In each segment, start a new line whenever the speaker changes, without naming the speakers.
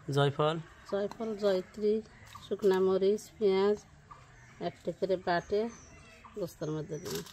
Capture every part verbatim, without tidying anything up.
জয়ফল
জয়ফল জয়ত্রী শুকনা মরিচ পেঁয়াজ একটা করে বাটে গোস্তের মধ্যে দিই।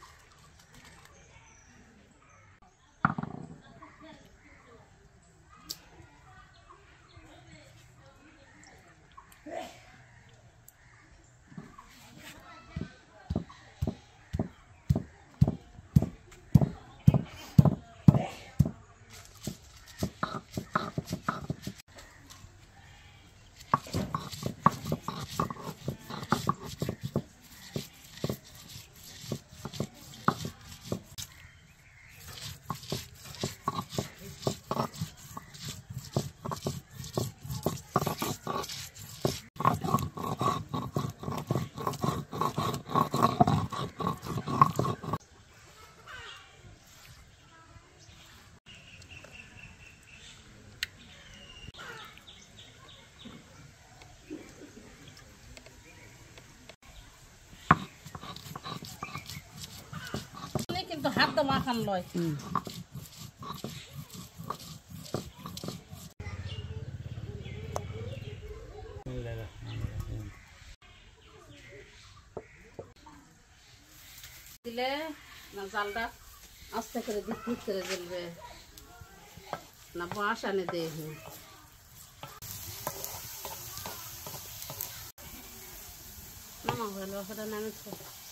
কিন্তু হাত তো মাখান লয়। দিলে না জালটা আস্তে করে দিক দিক করে জ্বলবে না বাঁশ আনে দেয় নামা ভালো সেটা নামেছে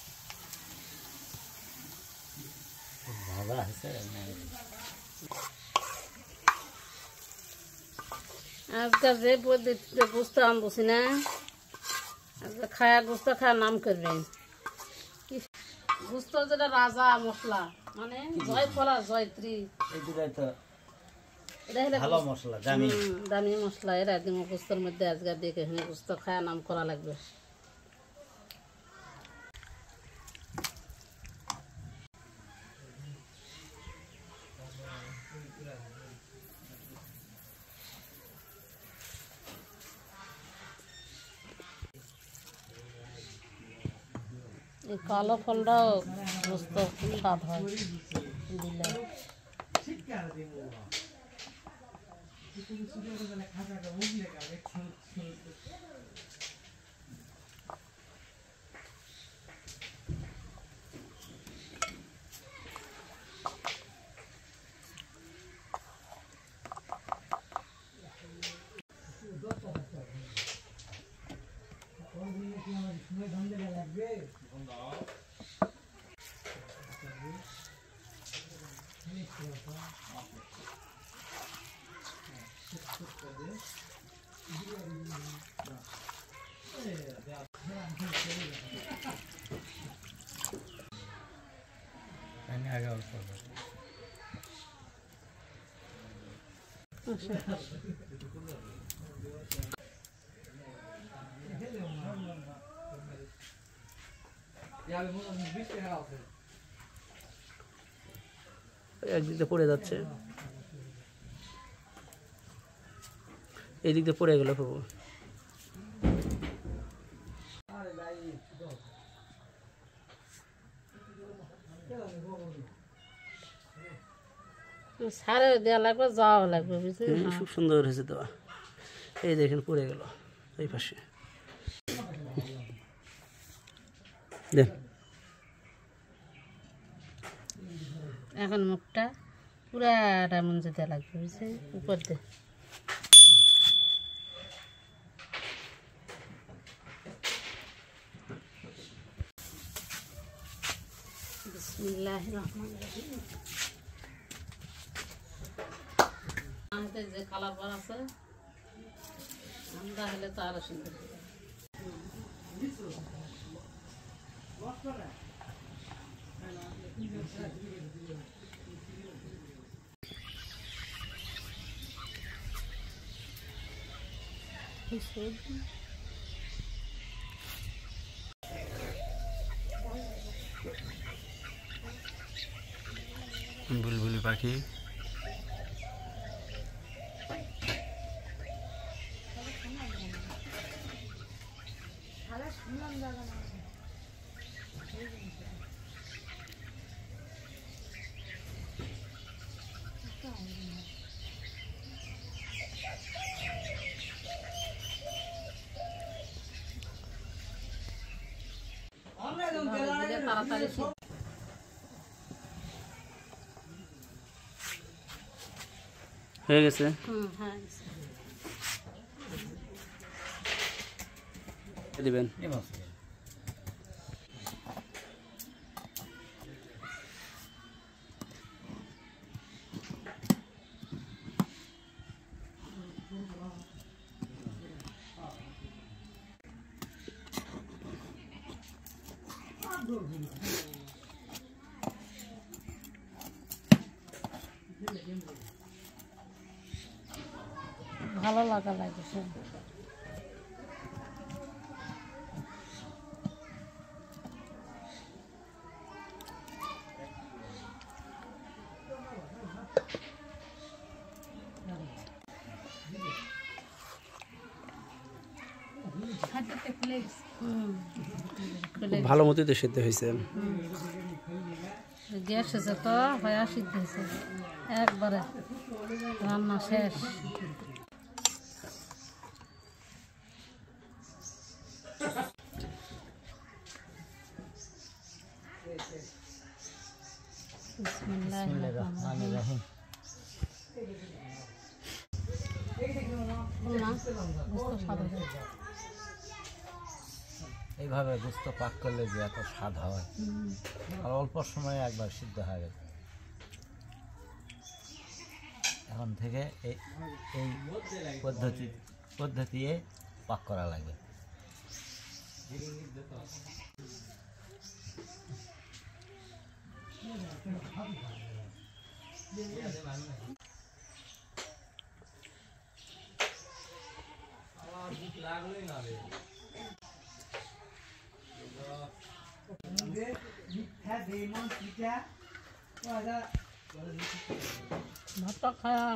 আজকে যে বুঝতে আনবছি না আজকে খায়া গুস্ত খাওয়ার নাম করবেন গুস্ত যেটা রাজা মশলা মানে জয়ফল আর জয়ত্রী দামি মশলা এরা দিব গুস্তর মধ্যে আজকে দেখে গুস্ত খায়া নাম করা লাগবে। এই কালো ফলটাও বুঝতে স্বাদ হয় দিলে।
একদিক দিয়ে পড়ে যাচ্ছে এই দিক দিয়ে পড়ে গেল প্রভু
সারে দেওয়া লাগবে যাওয়া লাগবে বুঝলি
খুব সুন্দর হয়েছে দেওয়া এই দেখেন পড়ে গেল এই পাশে দেখ
এখন মুখটা পুরাটা মঞ্জে দেওয়া লাগবে বুঝলি উপর দিয়ে বিসমিল্লাহির রহমানির রহিম। আমাদের যে কালার বার আছে আমরা হলে তো আরো সুন্দর
বুলবুলি পাখি
তাড়াতাড়ি সিদ্ধ।
হয়ে গেছে।
হুম হ্যাঁ
দিবেন।
ভালো লাগা লাগছে।
ভালো মতোই তো সিদ্ধ হয়েছে।
গ্যাস এসে তো হয়ে সিদ্ধ হয়েছে একবারে, রান্না শেষ। বিসমিল্লাহিররহমানিররহিম।
এইভাবে গোস্ত পাক করলে যে এত স্বাদ হয়, আর অল্প সময়ে একবার সিদ্ধ হয়ে গেছে। এখন থেকে এই এই পদ্ধতি পদ্ধতিতে পাক করা লাগে।
ভাতটা খায়া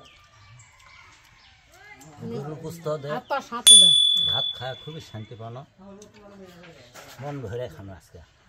গরুর গোস্ত দিয়ে
হাত পা সাঁতলে
ভাত খায় খুবই শান্তি পানো, মন ভরে খানো আজকে।